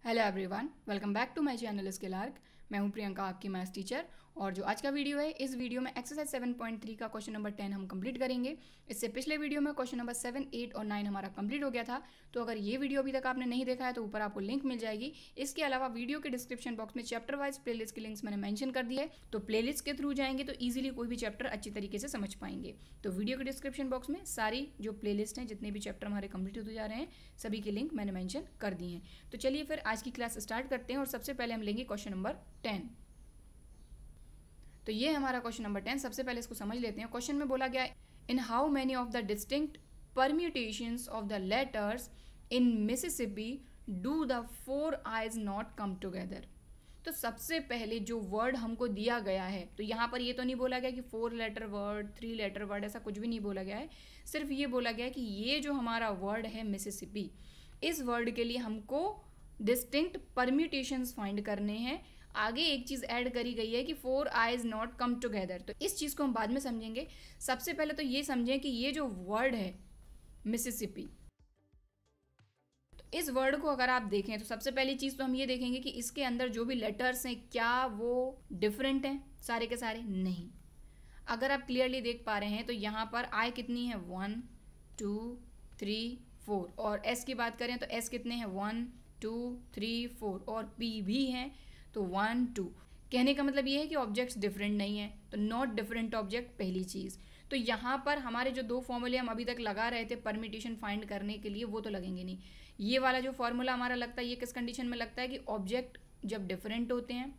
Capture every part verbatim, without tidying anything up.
Hello everyone, welcome back to my channel Skill Arc. मैं हूं प्रियंका, आपकी मैथ्स टीचर। और जो आज का वीडियो है, इस वीडियो में एक्सरसाइज सेवन पॉइंट थ्री का क्वेश्चन नंबर टेन हम कंप्लीट करेंगे। इससे पिछले वीडियो में क्वेश्चन नंबर सेवन, एट और नाइन हमारा कंप्लीट हो गया था। तो अगर ये वीडियो अभी तक आपने नहीं देखा है तो ऊपर आपको लिंक मिल जाएगी। इसके अलावा वीडियो के डिस्क्रिप्शन बॉक्स में चैप्टर वाइज प्लेलिस्ट की लिंक्स मैंने मेंशन कर दी है, तो प्लेलिस्ट के थ्रू जाएंगे तो ईजिली कोई भी चैप्टर अच्छी तरीके से समझ पाएंगे। तो वीडियो के डिस्क्रिप्शन बॉक्स में सारी जो प्लेलिस्ट हैं, जितने भी चैप्टर हमारे कंप्लीट होते जा रहे हैं, सभी की लिंक मैंने मेंशन कर दी हैं। तो चलिए फिर आज की क्लास स्टार्ट करते हैं और सबसे पहले हम लेंगे क्वेश्चन नंबर टेन। तो ये हमारा क्वेश्चन नंबर टेन। सबसे पहले इसको समझ लेते हैं। क्वेश्चन में बोला गया, in how many of the distinct permutations of the letters in Mississippi do the four I's not come together. तो सबसे पहले जो वर्ड हमको दिया गया है, तो यहाँ पर ये तो नहीं बोला गया कि four letter word, three letter word, ऐसा कुछ भी नहीं बोला गया है। सिर्फ ये बोला गया है कि ये जो हमारा वर्ड है मिसिसिपी, इस वर्ड के लिए हमको डिस्टिंक्ट परम्यूटेशंस फाइंड करने हैं। आगे एक चीज ऐड करी गई है कि four I's not come together, तो इस चीज को हम बाद में समझेंगे। सबसे पहले तो ये समझें कि ये जो वर्ड है मिसिसिपी, तो इस वर्ड को अगर आप देखें तो सबसे पहली चीज तो हम ये देखेंगे कि इसके अंदर जो भी लेटर्स हैं क्या वो डिफरेंट हैं सारे के सारे? नहीं। अगर आप क्लियरली देख पा रहे हैं तो यहाँ पर आई कितनी है? One two three four. और एस की बात करें तो एस कितने हैं? One two three four. और पी भी हैं तो वन टू। कहने का मतलब ये है कि ऑब्जेक्ट्स डिफरेंट नहीं है, तो नॉट डिफरेंट ऑब्जेक्ट पहली चीज़। तो यहाँ पर हमारे जो दो फॉर्मूले हम अभी तक लगा रहे थे परम्यूटेशन फाइंड करने के लिए, वो तो लगेंगे नहीं। ये वाला जो फॉर्मूला हमारा लगता है, ये किस कंडीशन में लगता है कि ऑब्जेक्ट जब डिफरेंट होते हैं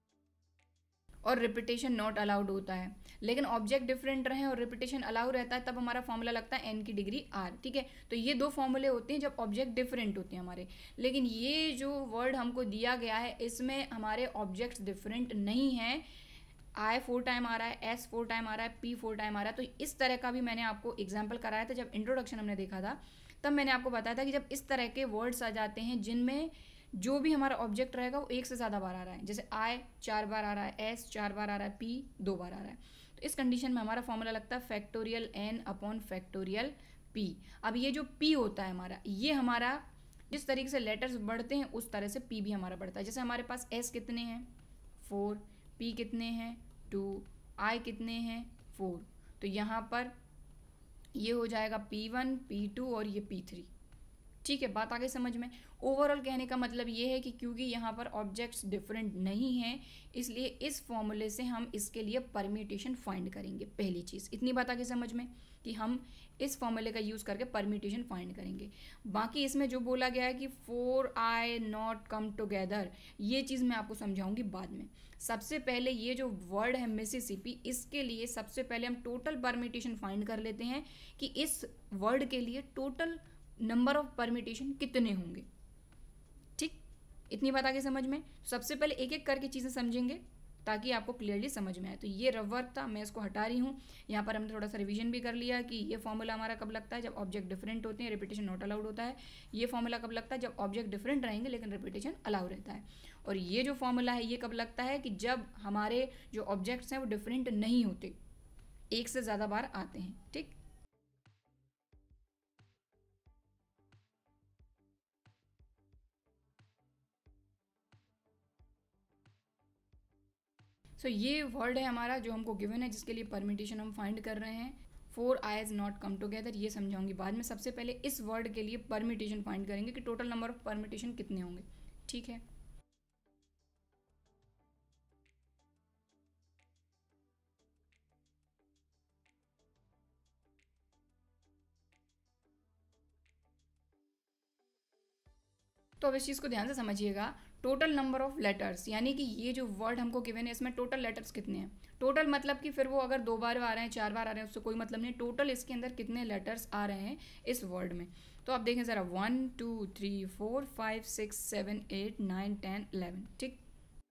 और रिपीटेशन नॉट अलाउड होता है। लेकिन ऑब्जेक्ट डिफरेंट रहे और रिपीटेशन अलाउ रहता है, तब हमारा फॉर्मूला लगता है एन की डिग्री आर। ठीक है, तो ये दो फॉर्मूले होते हैं जब ऑब्जेक्ट डिफरेंट होते हैं हमारे। लेकिन ये जो वर्ड हमको दिया गया है, इसमें हमारे ऑब्जेक्ट्स डिफरेंट नहीं है। आई फोर टाइम आ रहा है, एस फोर टाइम आ रहा है, पी फोर टाइम आ रहा है। तो इस तरह का भी मैंने आपको एग्जाम्पल कराया था जब इंट्रोडक्शन हमने देखा था। तब मैंने आपको बताया था कि जब इस तरह के वर्ड्स आ जाते हैं जिनमें जो भी हमारा ऑब्जेक्ट रहेगा वो एक से ज़्यादा बार आ रहा है, जैसे आई चार बार आ रहा है, एस चार बार आ रहा है, पी दो बार आ रहा है, तो इस कंडीशन में हमारा फॉर्मूला लगता है factorial N upon factorial P. अब ये जो पी होता है हमारा, ये हमारा जिस तरीके से लेटर्स बढ़ते हैं उस तरह से पी भी हमारा बढ़ता है। जैसे हमारे पास एस कितने हैं? फोर। पी कितने हैं? टू। आई कितने हैं? फोर। तो यहाँ पर ये हो जाएगा पी वन, पी टू और ये पी थ्री। ठीक है, बात आगे समझ में। ओवरऑल कहने का मतलब ये है कि क्योंकि यहाँ पर ऑब्जेक्ट्स डिफरेंट नहीं हैं, इसलिए इस फॉर्मूले से हम इसके लिए परम्यूटेशन फाइंड करेंगे। पहली चीज़ इतनी बात आगे समझ में कि हम इस फॉर्मूले का यूज़ करके परम्यूटेशन फाइंड करेंगे। बाकी इसमें जो बोला गया है कि four I not come together, ये चीज़ मैं आपको समझाऊंगी बाद में। सबसे पहले ये जो वर्ड है मिसिसिपी, इसके लिए सबसे पहले हम टोटल परम्यूटेशन फाइंड कर लेते हैं कि इस वर्ड के लिए टोटल नंबर ऑफ परम्यूटेशन कितने होंगे। ठीक, इतनी बात आगे समझ में। सबसे पहले एक एक करके चीज़ें समझेंगे ताकि आपको क्लियरली समझ में आए। तो ये रफ वर्क था, मैं इसको हटा रही हूँ। यहाँ पर हमने थोड़ा सा रिवीजन भी कर लिया कि ये फॉर्मूला हमारा कब लगता है? जब ऑब्जेक्ट डिफरेंट होते हैं, रिपीटेशन नॉट अलाउड होता है। ये फॉर्मूला कब लगता है? जब ऑब्जेक्ट डिफरेंट रहेंगे लेकिन रिपीटेशन अलाउ रहता है। और ये जो फॉर्मूला है ये कब लगता है? कि जब हमारे जो ऑब्जेक्ट्स हैं वो डिफरेंट नहीं होते, एक से ज़्यादा बार आते हैं। ठीक, सो so, ये वर्ड है हमारा जो हमको गिवन है, जिसके लिए परम्यूटेशन हम फाइंड कर रहे हैं। Four I's not come together, ये समझाऊंगी बाद में। सबसे पहले इस वर्ड के लिए परम्यूटेशन फाइंड करेंगे कि टोटल नंबर ऑफ परम्यूटेशन कितने होंगे। ठीक है, तो अब इस चीज़ को ध्यान से समझिएगा। टोटल नंबर ऑफ लेटर्स, यानी कि ये जो वर्ड हमको गिवन है इसमें टोटल लेटर्स कितने हैं। टोटल मतलब कि फिर वो अगर दो बार आ रहे हैं, चार बार आ रहे हैं, उससे कोई मतलब नहीं। टोटल इसके अंदर कितने लेटर्स आ रहे हैं इस वर्ड में। तो आप देखें ज़रा, one two three four five six seven eight nine ten eleven. ठीक,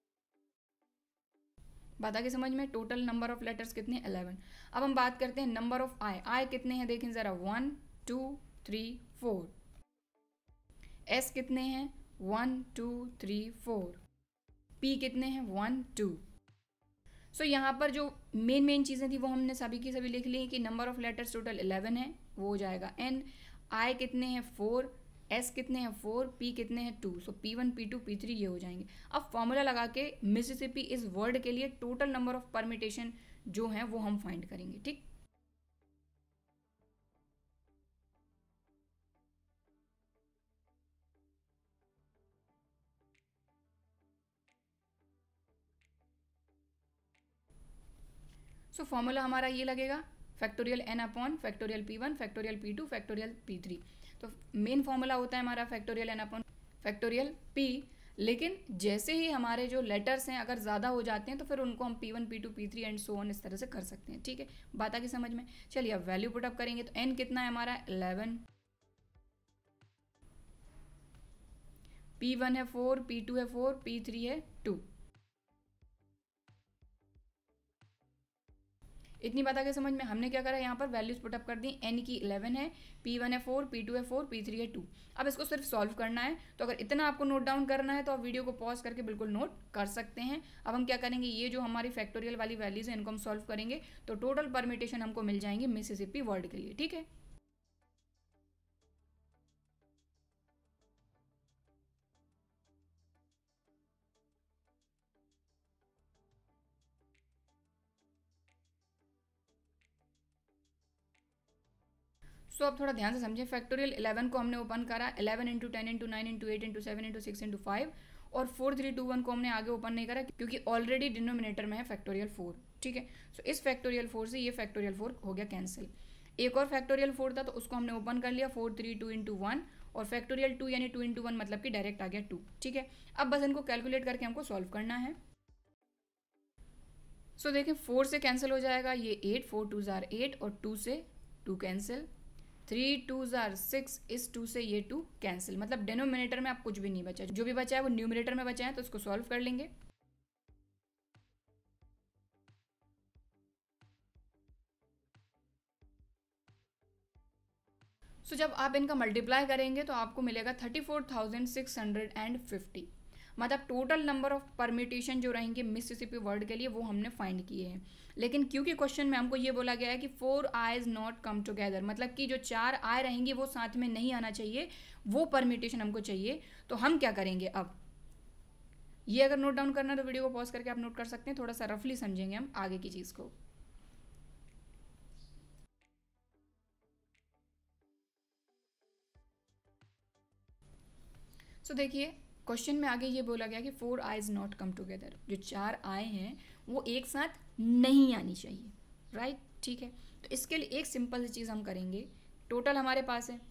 बात आगे समझ में। टोटल नंबर ऑफ लेटर्स कितने? इलेवन। अब हम बात करते हैं नंबर ऑफ आई। आई कितने हैं देखें ज़रा, one two three four. S कितने हैं? One two three four. P कितने हैं? One to. सो यहाँ पर जो मेन मेन चीज़ें थी वो हमने सभी की सभी लिख ली कि number of letters total eleven है, वो हो जाएगा एन। आई कितने हैं? फोर। एस कितने हैं फोर, पी कितने हैं two, so P one P two P three ये हो जाएंगे। अब फॉर्मूला लगा के मिसिसिपी इस वर्ड के लिए टोटल नंबर ऑफ परमिटेशन जो हैं वो हम फाइंड करेंगे। ठीक, सो so, फॉर्मूला हमारा ये लगेगा factorial N upon factorial P one factorial P two factorial P three. तो मेन फॉर्मूला होता है हमारा factorial N upon factorial P, लेकिन जैसे ही हमारे जो लेटर्स हैं अगर ज़्यादा हो जाते हैं तो फिर उनको हम P one P two P three and so on इस तरह से कर सकते हैं। ठीक है, बात आगे समझ में। चलिए अब वैल्यू पुटअप करेंगे तो एन कितना है हमारा इलेवन, पी वन है फोर, पी टू है फोर, पी थ्री है टू। इतनी बात आगे समझ में। हमने क्या करा, यहाँ पर वैल्यूज पुटअप कर दी। एन की इलेवन है, पी वन है फोर, पी टू है फोर, पी थ्री है टू। अब इसको सिर्फ सॉल्व करना है, तो अगर इतना आपको नोट डाउन करना है तो आप वीडियो को पॉज करके बिल्कुल नोट कर सकते हैं। अब हम क्या करेंगे, ये जो हमारी फैक्टोरियल वाली वैल्यूज है इनको हम सॉल्व करेंगे तो टोटल परमिटेशन हमको मिल जाएंगे मिसिसिपी वर्ड के लिए। ठीक है, सो so, अब थोड़ा ध्यान से समझें। फैक्टोरियल इलेवन को हमने ओपन करा, eleven into ten into nine into eight into seven into six into five, और फोर थ्री टू वन को हमने आगे ओपन नहीं करा क्योंकि ऑलरेडी डिनोमिनेटर में है फैक्टोरियल फोर। ठीक है, सो so, इस फैक्टोरियल फोर से ये फैक्टोरियल फोर हो गया कैंसिल। एक और फैक्टोरियल फोर था तो उसको हमने ओपन कर लिया, four three two into one, और फैक्टोरियल टू यानी टू इंटू वन मतलब कि डायरेक्ट आ गया टू। ठीक है, अब बस इनको कैलकुलेट करके हमको सॉल्व करना है। सो so, देखें फोर से कैंसिल हो जाएगा ये एट, फोर टू जार एट, और टू से टू कैंसिल, थ्री टू जार सिक्स, इस टू से ये टू कैंसिल, मतलब डिनोमिनेटर में आप कुछ भी नहीं बचा, जो भी बचा है वो न्यूमिनेटर में बचा है, तो इसको सॉल्व कर लेंगे। सो so, जब आप इनका मल्टीप्लाई करेंगे तो आपको मिलेगा thirty four thousand six hundred and fifty, मतलब टोटल नंबर ऑफ परम्यूटेशन जो रहेंगे मिसिसिपी वर्ड के लिए वो हमने फाइंड किए हैं। लेकिन क्योंकि क्वेश्चन में हमको ये बोला गया है कि four I's not come together, मतलब कि जो चार आय रहेंगी वो साथ में नहीं आना चाहिए, वो परम्यूटेशन हमको चाहिए। तो हम क्या करेंगे, अब ये अगर नोट डाउन करना है तो वीडियो को पॉज करके आप नोट कर सकते हैं, थोड़ा सा रफली समझेंगे हम आगे की चीज़ को। सो so, देखिए क्वेश्चन में आगे ये बोला गया कि four I's not come together, जो चार आय हैं वो एक साथ नहीं आनी चाहिए, राइट। ठीक है, तो इसके लिए एक सिंपल सी चीज़ हम करेंगे। टोटल हमारे पास है,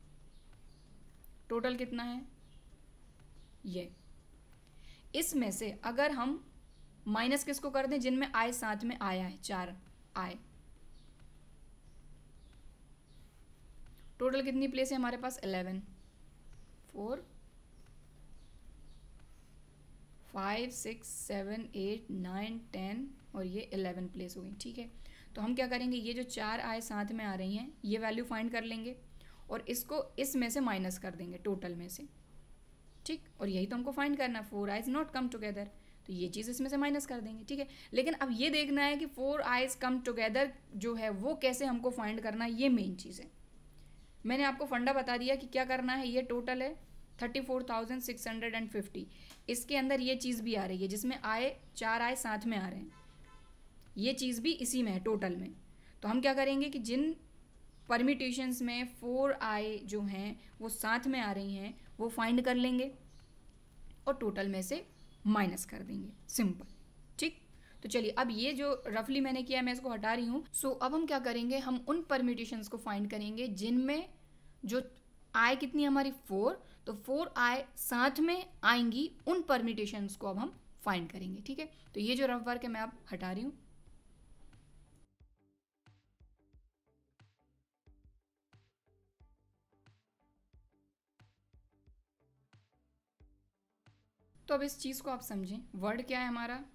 टोटल कितना है ये, इसमें से अगर हम माइनस किसको कर दें, जिनमें आय साथ में आया है, चार आय, टोटल कितनी प्लेस है हमारे पास eleven, four five six seven eight nine ten, और ये इलेवन प्लेस हो गई। ठीक है, तो हम क्या करेंगे, ये जो चार आय साथ में आ रही हैं ये वैल्यू फाइंड कर लेंगे और इसको इसमें से माइनस कर देंगे टोटल में से। ठीक, और यही तो हमको फाइंड करना है, four I's not come together, तो ये चीज़ इसमें से माइनस कर देंगे। ठीक है, लेकिन अब ये देखना है कि फोर आइज कम टुगेदर जो है वो कैसे हमको फाइंड करना है, ये मेन चीज़ है। मैंने आपको फंडा बता दिया कि क्या करना है। ये टोटल है thirty four thousand six hundred and fifty, इसके अंदर ये चीज़ भी आ रही है जिसमें आए चार आए साथ में आ रहे हैं, ये चीज़ भी इसी में है टोटल में। तो हम क्या करेंगे कि जिन परम्यूटेशंस में फोर आए जो हैं वो साथ में आ रही हैं वो फाइंड कर लेंगे और टोटल में से माइनस कर देंगे, सिंपल। ठीक, तो चलिए अब ये जो रफली मैंने किया मैं इसको हटा रही हूँ। सो अब हम क्या करेंगे, हम उन परम्यूटेशंस को फाइंड करेंगे जिनमें जो आय कितनी हमारी फोर, तो फोर आय साथ में आएंगी, उन परम्यूटेशंस को अब हम फाइंड करेंगे। ठीक है, तो ये जो रफ वर्क है मैं अब हटा रही हूँ। तो अब इस चीज़ को आप समझें, वर्ड क्या है हमारा,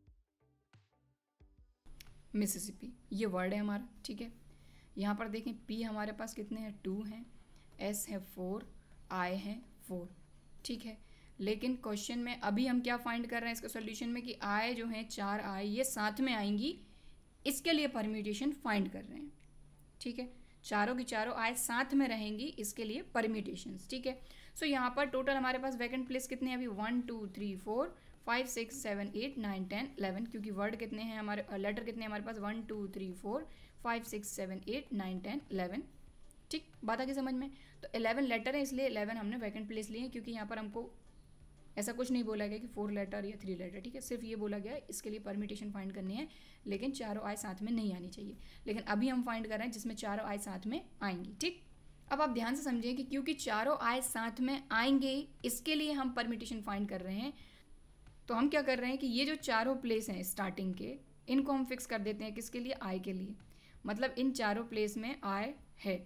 मिसिसिपी, ये वर्ड है हमारा। ठीक है, यहाँ पर देखें पी हमारे पास कितने हैं, टू हैं, एस है फोर, आई है फोर। ठीक है, लेकिन क्वेश्चन में अभी हम क्या फाइंड कर रहे हैं इसके सॉल्यूशन में कि आई जो है चार आई ये साथ में आएंगी, इसके लिए परम्यूटेशन फाइंड कर रहे हैं। ठीक है, चारों की चारों आय साथ में रहेंगी, इसके लिए परम्यूटेशंस। ठीक है, सो so, यहाँ पर टोटल हमारे पास वैकेंट प्लेस कितने हैं अभी, one two three four five six seven eight nine ten eleven, क्योंकि वर्ड कितने हैं हमारे, लेटर कितने हैं हमारे पास, one two three four five six seven eight nine ten eleven. ठीक, बात आ गई समझ में। तो इलेवन लेटर है, इसलिए इलेवन हमने वैकेंट प्लेस लिए, क्योंकि यहाँ पर हमको ऐसा कुछ नहीं बोला गया कि फोर लेटर या थ्री लेटर। ठीक है, सिर्फ ये बोला गया इसके लिए परम्यूटेशन फाइंड करनी है, लेकिन चारों आय साथ में नहीं आनी चाहिए। लेकिन अभी हम फाइंड कर रहे हैं जिसमें चारों आय साथ में आएंगी। ठीक, अब आप ध्यान से समझिए कि क्योंकि चारों आय साथ में आएंगे, इसके लिए हम परम्यूटेशन फाइंड कर रहे हैं। तो हम क्या कर रहे हैं कि ये जो चारों प्लेस हैं स्टार्टिंग के, इनको हम फिक्स कर देते हैं किसके लिए, आय के लिए। मतलब इन चारों प्लेस में आय है,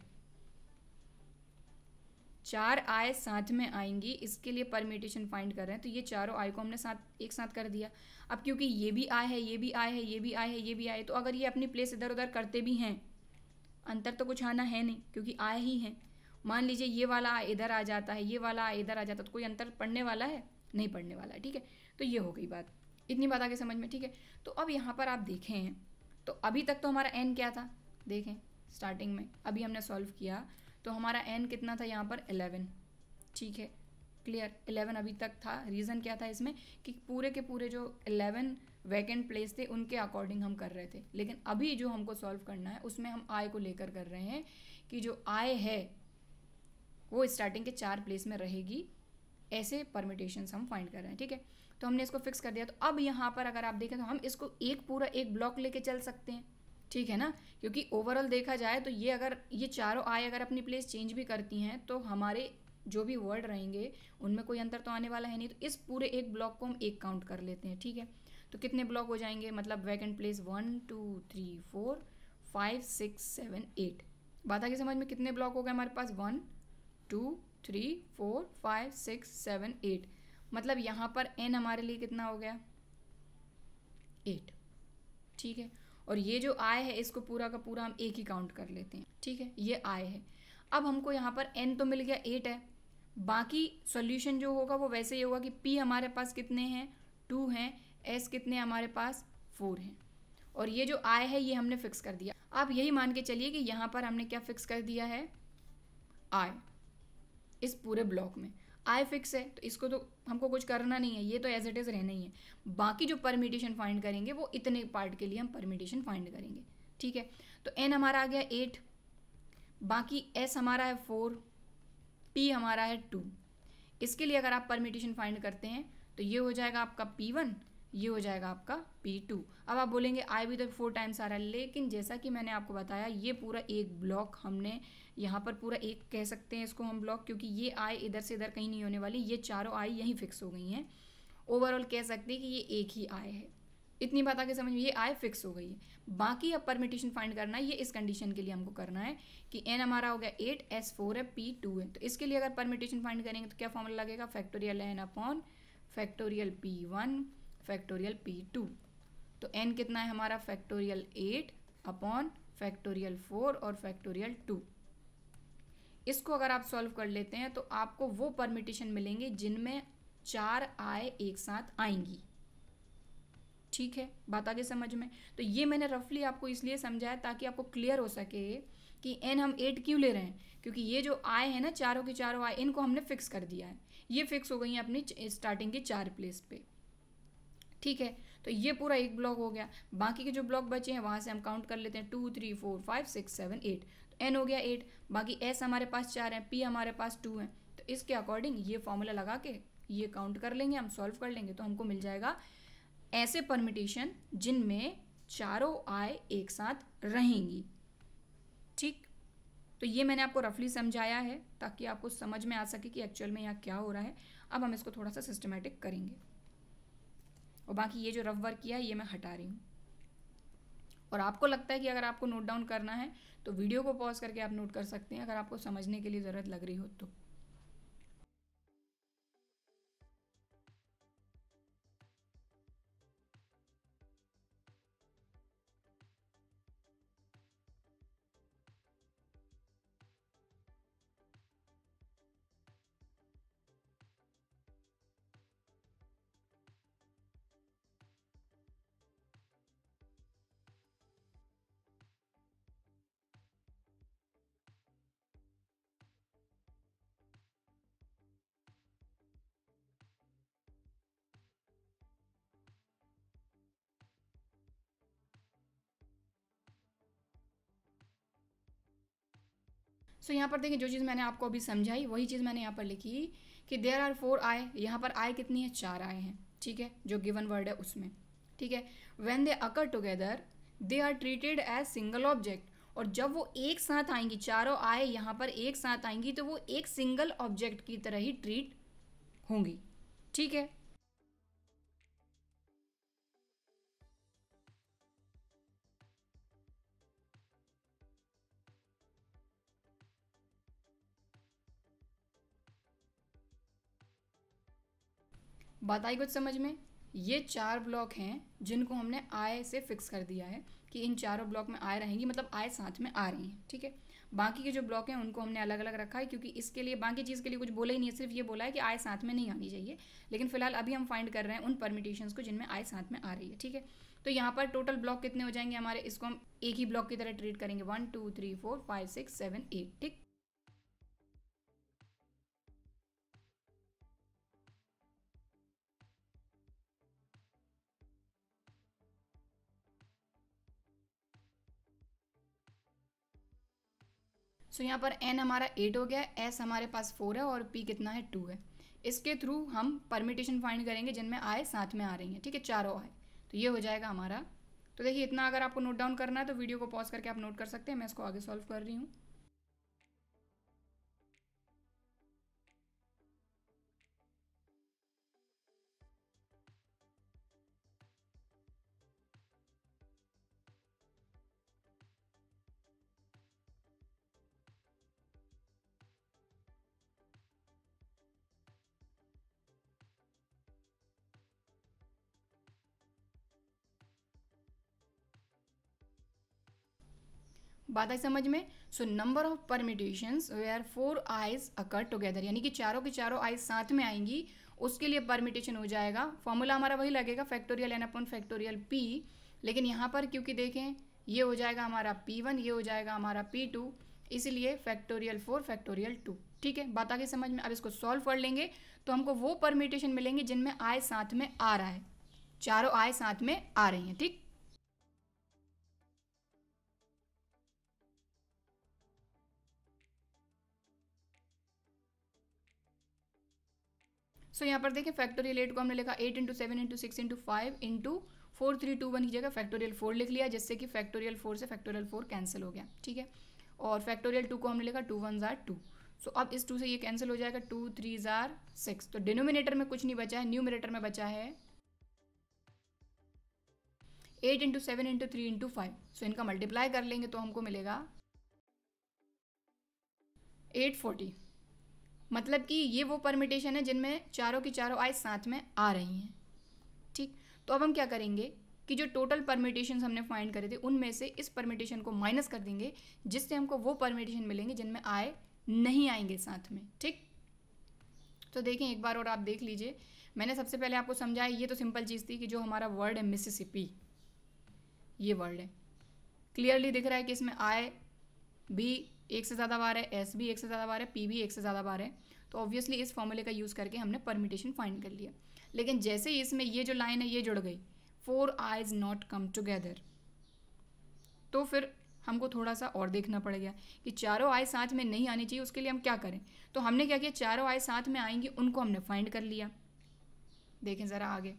चार आय साथ में आएंगी, इसके लिए परम्यूटेशन फाइंड कर रहे हैं। तो ये चारों आय को हमने साथ एक साथ कर दिया। अब क्योंकि ये भी आय है, ये भी आय है, ये भी आय है, ये भी आय है, तो अगर ये अपनी प्लेस इधर उधर करते भी हैं, अंतर तो कुछ आना है नहीं, क्योंकि आय ही है। मान लीजिए ये वाला आय इधर आ जाता है, ये वाला आय इधर आ जाता है, तो कोई अंतर पड़ने वाला है, नहीं पड़ने वाला है। ठीक है, तो ये हो गई बात, इतनी बात आगे समझ में। ठीक है, तो अब यहाँ पर आप देखें तो अभी तक तो हमारा एन क्या था, देखें स्टार्टिंग में अभी हमने सॉल्व किया तो हमारा एन कितना था यहाँ पर, इलेवन। ठीक है, क्लियर, इलेवन अभी तक था। रीज़न क्या था इसमें कि पूरे के पूरे जो इलेवन वैकेंट प्लेस थे उनके अकॉर्डिंग हम कर रहे थे। लेकिन अभी जो हमको सॉल्व करना है उसमें हम आय को लेकर कर रहे हैं कि जो आय है वो स्टार्टिंग के चार प्लेस में रहेगी, ऐसे परम्यूटेशंस हम फाइंड कर रहे हैं। ठीक है, तो हमने इसको फिक्स कर दिया। तो अब यहाँ पर अगर आप देखें तो हम इसको एक पूरा एक ब्लॉक लेके चल सकते हैं। ठीक है ना, क्योंकि ओवरऑल देखा जाए तो ये अगर ये चारों आय अगर अपनी प्लेस चेंज भी करती हैं तो हमारे जो भी वर्ड रहेंगे उनमें कोई अंतर तो आने वाला है नहीं। तो इस पूरे एक ब्लॉक को हम एक काउंट कर लेते हैं। ठीक है, तो कितने ब्लॉक हो जाएंगे, मतलब vacant place one two three four five six seven eight. बात आगे समझ में, कितने ब्लॉक हो गए हमारे पास, one two three four five six seven eight. मतलब यहाँ पर एन हमारे लिए कितना हो गया, एट। ठीक है, और ये जो आय है इसको पूरा का पूरा हम एक ही काउंट कर लेते हैं। ठीक है, ये आय है। अब हमको यहाँ पर एन तो मिल गया, एट है। बाकी सॉल्यूशन जो होगा वो वैसे ही होगा कि पी हमारे पास कितने हैं, टू हैं, एस कितने हमारे पास, फोर हैं, और ये जो आय है ये हमने फिक्स कर दिया। आप यही मान के चलिए कि यहाँ पर हमने क्या फिक्स कर दिया है, आय। इस पूरे ब्लॉक में आय फिक्स है, तो इसको तो हमको कुछ करना नहीं है, ये तो एज इट इज़ रहना ही है। बाकी जो परम्यूटेशन फाइंड करेंगे वो इतने पार्ट के लिए हम परम्यूटेशन फाइंड करेंगे। ठीक है, तो एन हमारा आ गया एट, बाकी एस हमारा है फोर, पी हमारा है टू। इसके लिए अगर आप परम्यूटेशन फाइंड करते हैं तो ये हो जाएगा आपका पी वन, ये हो जाएगा आपका पी टू। अब आप बोलेंगे आई भी तो फोर टाइम्स आ रहा है, लेकिन जैसा कि मैंने आपको बताया ये पूरा एक ब्लॉक हमने यहाँ पर पूरा एक कह सकते हैं इसको हम ब्लॉक, क्योंकि ये आई इधर से इधर कहीं नहीं होने वाली, ये चारों आई यहीं फिक्स हो गई हैं। ओवरऑल कह सकते हैं कि ये एक ही आय है। इतनी बात आके समझ में, ये आय फिक्स हो गई है। बाकी अब परम्यूटेशन फाइंड करना है, ये इस कंडीशन के लिए हमको करना है कि एन हमारा हो गया एट, एस फोर है, पी टू है। तो इसके लिए अगर परम्यूटेशन फाइंड करेंगे तो क्या फॉर्मूला लगेगा, factorial N upon factorial P one factorial P two. तो एन कितना है हमारा, factorial eight upon factorial four और फैक्टोरियल टू। इसको अगर आप सॉल्व कर लेते हैं तो आपको वो परम्यूटेशन मिलेंगे जिनमें चार आय एक साथ आएंगी। ठीक है, बात आगे समझ में। तो ये मैंने रफली आपको इसलिए समझाया ताकि आपको क्लियर हो सके कि एन हम एट क्यों ले रहे हैं, क्योंकि ये जो आय है ना चारों की चारों आय, इनको हमने फिक्स कर दिया है, ये फिक्स हो गई हैं अपनी स्टार्टिंग के चार प्लेस पे। ठीक है, तो ये पूरा एक ब्लॉक हो गया। बाकी के जो ब्लॉक बचे हैं वहाँ से हम काउंट कर लेते हैं, two three four five six seven eight. तो एन हो गया एट, बाकी एस हमारे पास चार हैं, पी हमारे पास टू हैं। तो इसके अकॉर्डिंग ये फॉर्मूला लगा के ये काउंट कर लेंगे, हम सॉल्व कर लेंगे, तो हमको मिल जाएगा ऐसे परम्यूटेशन जिनमें चारों आय एक साथ रहेंगी। ठीक, तो ये मैंने आपको रफली समझाया है ताकि आपको समझ में आ सके कि एक्चुअल में यहाँ क्या हो रहा है। अब हम इसको थोड़ा सा सिस्टमेटिक करेंगे, और बाकी ये जो रफ वर्क किया है ये मैं हटा रही हूँ। और आपको लगता है कि अगर आपको नोट डाउन करना है तो वीडियो को पॉज करके आप नोट कर सकते हैं, अगर आपको समझने के लिए ज़रूरत लग रही हो तो। सो यहाँ पर देखिए जो चीज़ मैंने आपको अभी समझाई वही चीज़ मैंने यहाँ पर लिखी कि देयर आर फोर आई, यहाँ पर आई कितनी है, चार आए हैं, ठीक है, जो गिवन वर्ड है उसमें, ठीक है। When they occur together they are treated as single object, और जब वो एक साथ आएंगी, चारों आए यहाँ पर एक साथ आएंगी तो वो एक सिंगल ऑब्जेक्ट की तरह ही ट्रीट होंगी, ठीक है। बात आई कुछ समझ में? ये चार ब्लॉक हैं जिनको हमने आय से फिक्स कर दिया है कि इन चारों ब्लॉक में आय रहेंगी, मतलब आय साथ में आ रही हैं, ठीक है। बाकी के जो ब्लॉक हैं उनको हमने अलग अलग रखा है क्योंकि इसके लिए बाकी चीज़ के लिए कुछ बोला ही नहीं है, सिर्फ ये बोला है कि आय साथ में नहीं आनी चाहिए। लेकिन फिलहाल अभी हम फाइंड कर रहे हैं उन परमिटेशंस को जिनमें आय साथ में आ रही है, ठीक है। तो यहाँ पर टोटल ब्लॉक कितने हो जाएंगे हमारे, इसको हम एक ही ब्लॉक की तरह ट्रीट करेंगे, one two three four five six seven eight, ठीक। सो so, यहाँ पर एन हमारा एट हो गया, एस हमारे पास फोर है और पी कितना है, टू है। इसके थ्रू हम परमिटेशन फाइंड करेंगे जिनमें आए साथ में आ रही हैं, ठीक है, चारों आए। तो ये हो जाएगा हमारा। तो देखिए इतना अगर आपको नोट डाउन करना है तो वीडियो को पॉज करके आप नोट कर सकते हैं, मैं इसको आगे सॉल्व कर रही हूँ। बात आई समझ में? So number of permutations where four I's occur together, यानी कि चारों की चारों आइज साथ में आएंगी, उसके लिए परमिटेशन हो जाएगा, फॉर्मूला हमारा वही लगेगा, factorial N upon factorial P. लेकिन यहाँ पर क्योंकि देखें ये हो जाएगा हमारा पी वन, ये हो जाएगा हमारा पी टू, इसलिए फैक्टोरियल फोर फैक्टोरियल टू, ठीक है। बात आगे समझ में? अब इसको सॉल्व कर लेंगे तो हमको वो परमिटेशन मिलेंगे जिनमें आय साथ में आ रहा है, चारों आय साथ में आ रही हैं, ठीक। सो so, यहाँ पर देखिए फैक्टोरियल एट को हमने लिखा eight into seven into six into five into four three two one की जगह फैक्टोरियल फोर लिख लिया, जिससे कि फैक्टोरियल फोर से फैक्टोरियल फोर कैंसिल हो गया, ठीक है। और फैक्टोरियल टू को हमने लिखा टू वन जार टू। सो अब इस टू से ये कैंसिल हो जाएगा, टू थ्री जार सिक्स। तो डिनोमिनेटर में कुछ नहीं बचा है, न्यूमिनेटर में बचा है eight into seven into three into five. So इनका मल्टीप्लाई कर लेंगे तो हमको मिलेगा एट फोर्टी। मतलब कि ये वो परमिटेशन है जिनमें चारों की चारों आय साथ में आ रही हैं, ठीक। तो अब हम क्या करेंगे कि जो टोटल परमिटेशन हमने फाइंड करे थे उनमें से इस परमिटेशन को माइनस कर देंगे, जिससे हमको वो परमिटेशन मिलेंगे जिनमें आय नहीं आएंगे साथ में, ठीक। तो देखें एक बार और आप देख लीजिए, मैंने सबसे पहले आपको समझाया, ये तो सिंपल चीज़ थी कि जो हमारा वर्ड है मिसिसिपी, ये वर्ड है, क्लियरली दिख रहा है कि इसमें आय भी एक से ज़्यादा बार है, एस भी एक से ज़्यादा बार है, पी भी एक से ज़्यादा बार है। तो ऑब्वियसली इस फॉर्मूले का यूज़ करके हमने परमिटेशन फाइंड कर लिया। लेकिन जैसे ही इसमें ये जो लाइन है ये जुड़ गई, four I's not come together, तो फिर हमको थोड़ा सा और देखना पड़ गया कि चारों आय साथ में नहीं आनी चाहिए, उसके लिए हम क्या करें। तो हमने क्या किया, चारों आय साथ में आएंगी उनको हमने फाइंड कर लिया। देखें ज़रा आगे,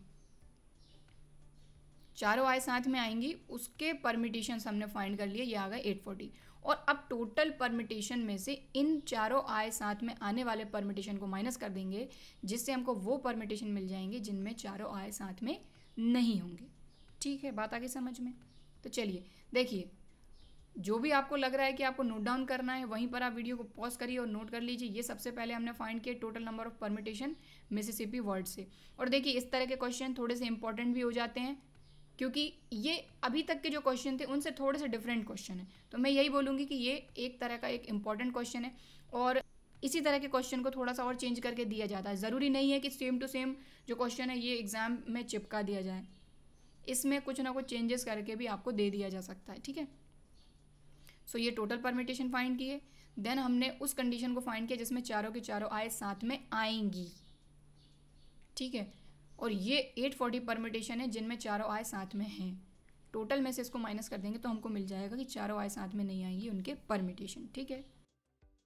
चारों आय साथ में आएंगी उसके परमिटेशन हमने फाइंड कर लिए, ये आ गए एट फोर्टी। और अब टोटल परमिटेशन में से इन चारों आय साथ में आने वाले परमिटेशन को माइनस कर देंगे, जिससे हमको वो परमिटेशन मिल जाएंगे जिनमें चारों आय साथ में नहीं होंगे, ठीक है। बात आगे समझ में? तो चलिए देखिए, जो भी आपको लग रहा है कि आपको नोट डाउन करना है वहीं पर आप वीडियो को पॉज करिए और नोट कर लीजिए। ये सबसे पहले हमने फाइंड किया total number of permutation Mississippi word से। और देखिए इस तरह के क्वेश्चन थोड़े से इंपॉर्टेंट भी हो जाते हैं, क्योंकि ये अभी तक के जो क्वेश्चन थे उनसे थोड़े से डिफरेंट क्वेश्चन है। तो मैं यही बोलूँगी कि ये एक तरह का एक इम्पॉर्टेंट क्वेश्चन है, और इसी तरह के क्वेश्चन को थोड़ा सा और चेंज करके दिया जाता है। ज़रूरी नहीं है कि सेम टू सेम जो क्वेश्चन है ये एग्ज़ाम में चिपका दिया जाए, इसमें कुछ ना कुछ चेंजेस करके भी आपको दे दिया जा सकता है, ठीक है। सो ये टोटल परमिटेशन फाइंड किए, देन हमने उस कंडीशन को फाइंड किया जिसमें चारों के चारों आय साथ में आएंगी, ठीक है। और ये एट फोर्टी परमिटेशन है जिनमें चारों आय साथ में हैं। टोटल में से इसको माइनस कर देंगे तो हमको मिल जाएगा कि चारों आय साथ में नहीं आएंगी उनके परमिटेशन, ठीक है।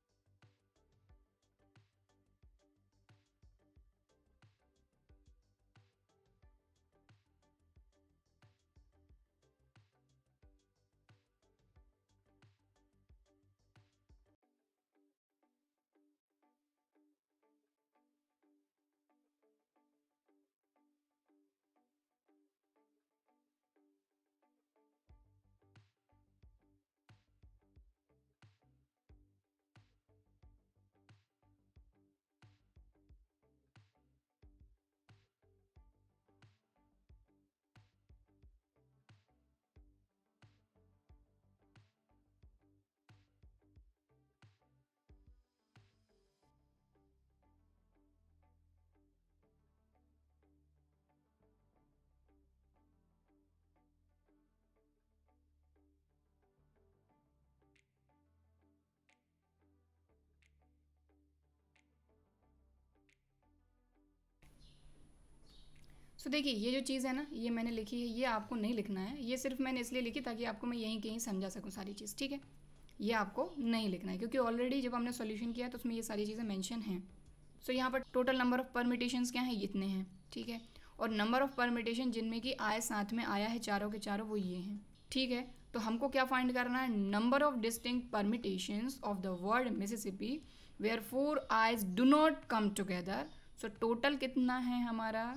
सो देखिए ये जो चीज़ है ना, ये मैंने लिखी है, ये आपको नहीं लिखना है, ये सिर्फ मैंने इसलिए लिखी ताकि आपको मैं यहीं कहीं समझा सकूँ सारी चीज़, ठीक है। ये आपको नहीं लिखना है क्योंकि ऑलरेडी जब हमने सॉल्यूशन किया तो उसमें ये सारी चीज़ें मेंशन हैं। सो यहाँ पर टोटल नंबर ऑफ़ परमिटेशंस क्या हैं, इतने हैं, ठीक है। और नंबर ऑफ़ परमिटेशन जिनमें कि आय साथ में आया है चारों के चारों, वो ये हैं, ठीक है। तो हमको क्या फाइंड करना है, number of distinct permutations of the word Mississippi where four I's do not come together. So total कितना है हमारा,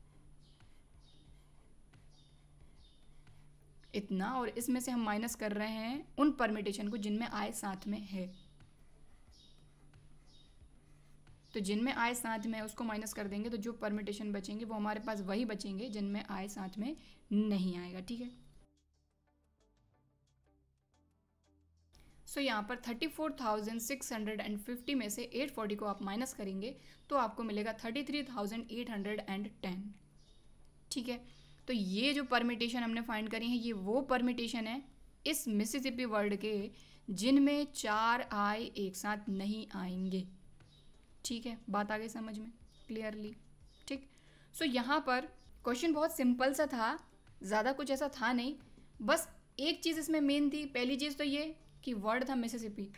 इतना, और इसमें से हम माइनस कर रहे हैं उन परमिटेशन को जिनमें आय साथ में है। तो जिनमें आय साथ में है उसको माइनस कर देंगे तो जो परमिटेशन बचेंगे वो हमारे पास वही बचेंगे जिनमें आय साथ में नहीं आएगा, ठीक है। सो so, यहाँ पर thirty four thousand six hundred and fifty में से एट फोर्टी को आप माइनस करेंगे तो आपको मिलेगा thirty three thousand eight hundred and ten, ठीक है। तो ये जो परमिटेशन हमने फाइंड करी है ये वो परमिटेशन है इस मिसिसिपी वर्ड के जिनमें चार आय एक साथ नहीं आएंगे, ठीक है। बात आ गई समझ में क्लियरली, ठीक। सो so, यहाँ पर क्वेश्चन बहुत सिंपल सा था, ज़्यादा कुछ ऐसा था नहीं, बस एक चीज़ इसमें मेन थी। पहली चीज़ तो ये कि वर्ड था मिसिसिपी,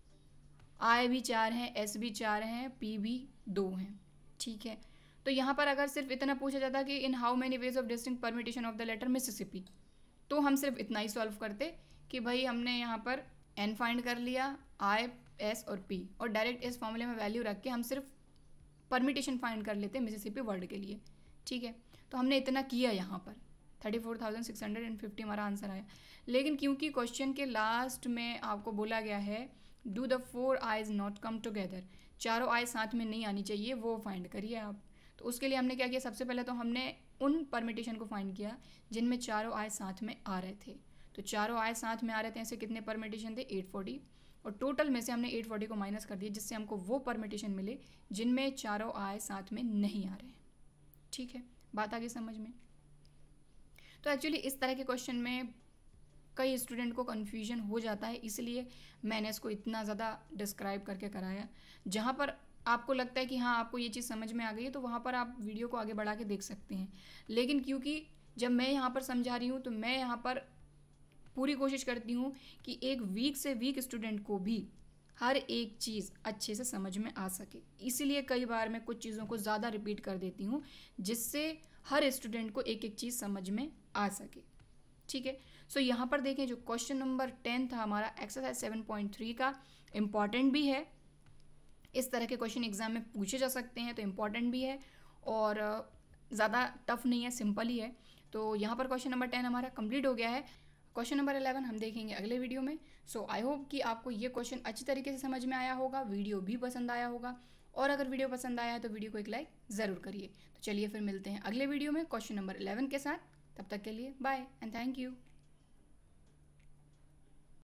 आई भी चार हैं, एस भी चार हैं, पी भी दो हैं, ठीक है। तो यहाँ पर अगर सिर्फ इतना पूछा जाता कि in how many ways of distinct permutation of the letter Mississippi, तो हम सिर्फ इतना ही सॉल्व करते कि भाई हमने यहाँ पर एन फाइंड कर लिया, आई, एस और पी, और डायरेक्ट इस फॉर्मूले में वैल्यू रख के हम सिर्फ परमिटेशन फाइंड कर लेते मिसिसिपी वर्ड के लिए, ठीक है। तो हमने इतना किया, यहाँ पर thirty four thousand six hundred and fifty हमारा आंसर आया। लेकिन क्योंकि क्वेश्चन के लास्ट में आपको बोला गया है do the four I's not come together, चारों आय साथ में नहीं आनी चाहिए, वो फाइंड करिए आप। तो उसके लिए हमने क्या किया, सबसे पहले तो हमने उन परमिटेशन को फाइंड किया जिनमें चारों आय साथ में आ रहे थे। तो चारों आय साथ में आ रहे थे, ऐसे कितने परमिटेशन थे, एट फोर्टी, और टोटल में से हमने एट फोर्टी को माइनस कर दिया जिससे हमको वो परमिटेशन मिले जिनमें चारों आय साथ में नहीं आ रहे हैं, ठीक है। बात आगे समझ में। तो एक्चुअली इस तरह के क्वेश्चन में कई स्टूडेंट को कन्फ्यूजन हो जाता है, इसलिए मैंने इसको इतना ज़्यादा डिस्क्राइब करके कराया। जहाँ पर आपको लगता है कि हाँ आपको ये चीज़ समझ में आ गई है तो वहाँ पर आप वीडियो को आगे बढ़ा के देख सकते हैं। लेकिन क्योंकि जब मैं यहाँ पर समझा रही हूँ तो मैं यहाँ पर पूरी कोशिश करती हूँ कि एक वीक से वीक स्टूडेंट को भी हर एक चीज़ अच्छे से समझ में आ सके, इसीलिए कई बार मैं कुछ चीज़ों को ज़्यादा रिपीट कर देती हूँ जिससे हर स्टूडेंट को एक एक चीज़ समझ में आ सके, ठीक है। सो so, यहाँ पर देखें जो क्वेश्चन नंबर टेन था हमारा एक्सरसाइज सेवन पॉइंट थ्री का, इम्पॉर्टेंट भी है, इस तरह के क्वेश्चन एग्जाम में पूछे जा सकते हैं तो इम्पॉर्टेंट भी है और ज़्यादा टफ नहीं है, सिंपल ही है। तो यहाँ पर क्वेश्चन नंबर टेन हमारा कंप्लीट हो गया है। क्वेश्चन नंबर इलेवन हम देखेंगे अगले वीडियो में। सो आई होप कि आपको ये क्वेश्चन अच्छी तरीके से समझ में आया होगा, वीडियो भी पसंद आया होगा, और अगर वीडियो पसंद आया है तो वीडियो को एक लाइक ज़रूर करिए। तो चलिए फिर मिलते हैं अगले वीडियो में क्वेश्चन नंबर इलेवन के साथ। तब तक के लिए बाय एंड थैंक यू।